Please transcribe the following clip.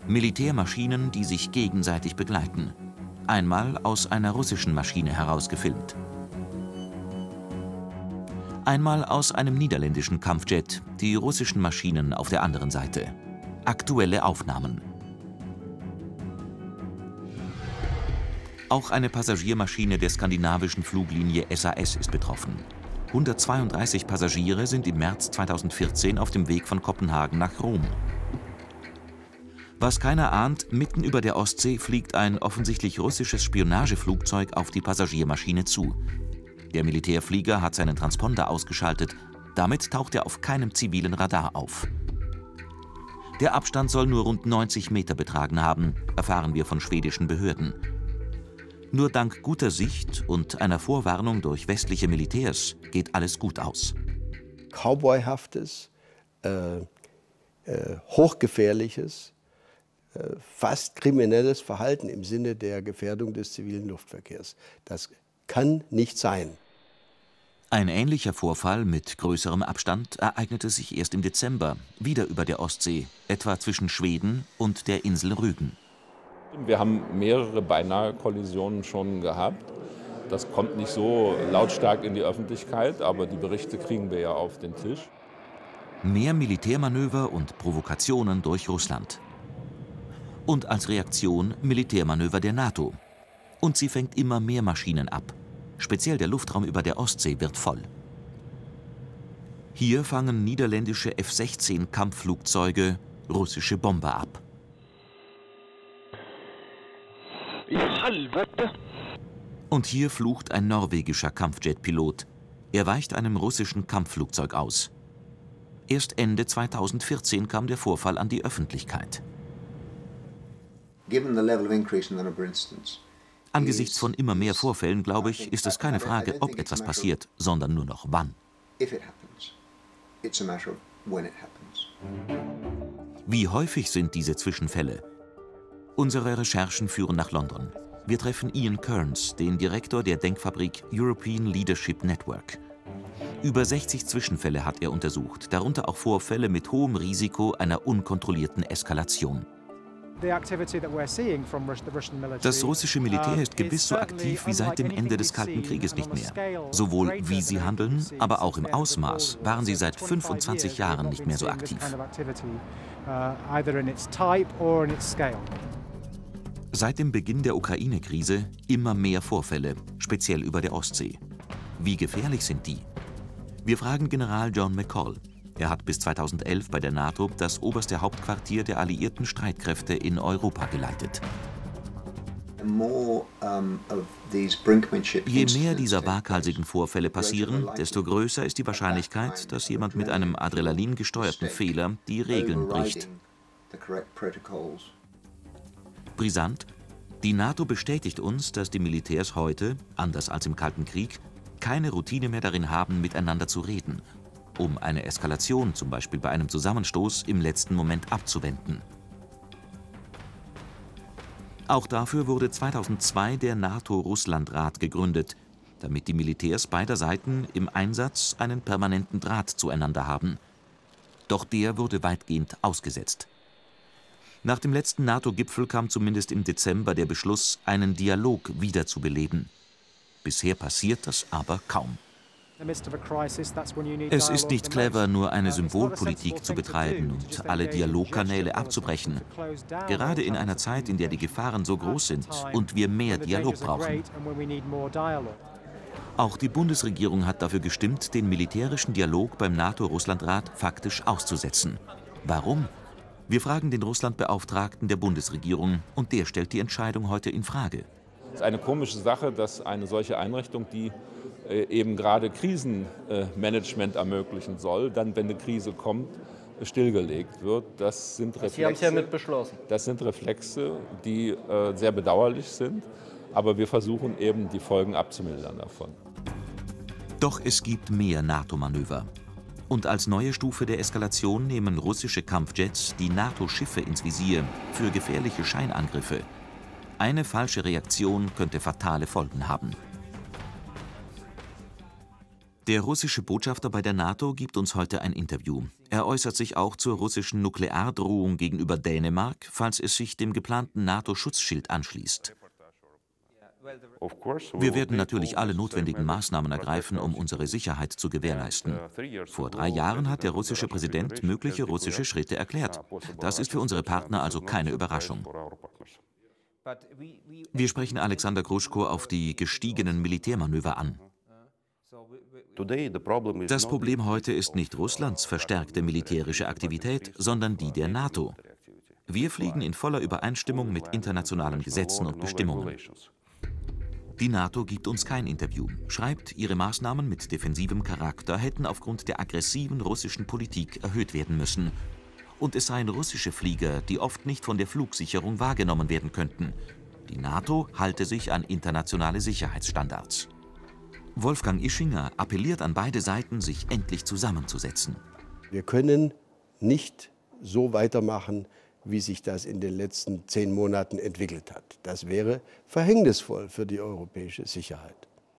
Militärmaschinen, die sich gegenseitig begleiten. Einmal aus einer russischen Maschine heraus gefilmt. Einmal aus einem niederländischen Kampfjet, die russischen Maschinen auf der anderen Seite. Aktuelle Aufnahmen. Auch eine Passagiermaschine der skandinavischen Fluglinie SAS ist betroffen. 132 Passagiere sind im März 2014 auf dem Weg von Kopenhagen nach Rom. Was keiner ahnt, mitten über der Ostsee fliegt ein offensichtlich russisches Spionageflugzeug auf die Passagiermaschine zu. Der Militärflieger hat seinen Transponder ausgeschaltet, damit taucht er auf keinem zivilen Radar auf. Der Abstand soll nur rund 90 Meter betragen haben, erfahren wir von schwedischen Behörden. Nur dank guter Sicht und einer Vorwarnung durch westliche Militärs geht alles gut aus. Cowboyhaftes, hochgefährliches, fast kriminelles Verhalten im Sinne der Gefährdung des zivilen Luftverkehrs. Das kann nicht sein. Ein ähnlicher Vorfall mit größerem Abstand ereignete sich erst im Dezember, wieder über der Ostsee, etwa zwischen Schweden und der Insel Rügen. Wir haben mehrere Beinahe-Kollisionen schon gehabt. Das kommt nicht so lautstark in die Öffentlichkeit, aber die Berichte kriegen wir ja auf den Tisch. Mehr Militärmanöver und Provokationen durch Russland. Und als Reaktion Militärmanöver der NATO. Und sie fängt immer mehr Maschinen ab. Speziell der Luftraum über der Ostsee wird voll. Hier fangen niederländische F-16-Kampfflugzeuge russische Bomber ab. Und hier flucht ein norwegischer Kampfjet-Pilot. Er weicht einem russischen Kampfflugzeug aus. Erst Ende 2014 kam der Vorfall an die Öffentlichkeit. Angesichts von immer mehr Vorfällen, glaube ich, ist es keine Frage, ob etwas passiert, sondern nur noch wann. Wie häufig sind diese Zwischenfälle? Unsere Recherchen führen nach London. Wir treffen Ian Kearns, den Direktor der Denkfabrik European Leadership Network. Über 60 Zwischenfälle hat er untersucht, darunter auch Vorfälle mit hohem Risiko einer unkontrollierten Eskalation. Das russische Militär ist gewiss so aktiv wie seit dem Ende des Kalten Krieges nicht mehr. Sowohl wie sie handeln, aber auch im Ausmaß waren sie seit 25 Jahren nicht mehr so aktiv. Seit dem Beginn der Ukraine-Krise immer mehr Vorfälle, speziell über der Ostsee. Wie gefährlich sind die? Wir fragen General John McCall. Er hat bis 2011 bei der NATO das oberste Hauptquartier der alliierten Streitkräfte in Europa geleitet. Je mehr dieser waghalsigen Vorfälle passieren, desto größer ist die Wahrscheinlichkeit, dass jemand mit einem adrenalingesteuerten Fehler die Regeln bricht. Brisant: Die NATO bestätigt uns, dass die Militärs heute, anders als im Kalten Krieg, keine Routine mehr darin haben, miteinander zu reden, um eine Eskalation, zum Beispiel bei einem Zusammenstoß, im letzten Moment abzuwenden. Auch dafür wurde 2002 der NATO-Russland-Rat gegründet, damit die Militärs beider Seiten im Einsatz einen permanenten Draht zueinander haben. Doch der wurde weitgehend ausgesetzt. Nach dem letzten NATO-Gipfel kam zumindest im Dezember der Beschluss, einen Dialog wiederzubeleben. Bisher passiert das aber kaum. Es ist nicht clever, nur eine Symbolpolitik zu betreiben und alle Dialogkanäle abzubrechen. Gerade in einer Zeit, in der die Gefahren so groß sind und wir mehr Dialog brauchen. Auch die Bundesregierung hat dafür gestimmt, den militärischen Dialog beim NATO-Russland-Rat faktisch auszusetzen. Warum? Wir fragen den Russlandbeauftragten der Bundesregierung und der stellt die Entscheidung heute in Frage. Es ist eine komische Sache, dass eine solche Einrichtung, die eben gerade Krisenmanagement ermöglichen soll, dann, wenn eine Krise kommt, stillgelegt wird. Das sind Reflexe, Sie haben es ja mit beschlossen. Das sind Reflexe, die sehr bedauerlich sind, aber wir versuchen eben, die Folgen abzumildern davon. Doch es gibt mehr NATO-Manöver. Und als neue Stufe der Eskalation nehmen russische Kampfjets die NATO-Schiffe ins Visier für gefährliche Scheinangriffe. Eine falsche Reaktion könnte fatale Folgen haben. Der russische Botschafter bei der NATO gibt uns heute ein Interview. Er Er äußert sich auch zur russischen Nukleardrohung gegenüber Dänemark, falls es sich dem geplanten NATO-Schutzschild anschließt. Wir werden natürlich alle notwendigen Maßnahmen ergreifen, um unsere Sicherheit zu gewährleisten. Vor 3 Jahren hat der russische Präsident mögliche russische Schritte erklärt. Das ist für unsere Partner also keine Überraschung. Wir sprechen Alexander Gruschko auf die gestiegenen Militärmanöver an. Das Problem heute ist nicht Russlands verstärkte militärische Aktivität, sondern die der NATO. Wir fliegen in voller Übereinstimmung mit internationalen Gesetzen und Bestimmungen. Die NATO gibt uns kein Interview, schreibt, ihre Maßnahmen mit defensivem Charakter hätten aufgrund der aggressiven russischen Politik erhöht werden müssen. Und es seien russische Flieger, die oft nicht von der Flugsicherung wahrgenommen werden könnten. Die NATO halte sich an internationale Sicherheitsstandards. Wolfgang Ischinger appelliert an beide Seiten, sich endlich zusammenzusetzen. Wir können nicht so weitermachen, wie sich das in den letzten 10 Monaten entwickelt hat. Das wäre verhängnisvoll für die europäische Sicherheit.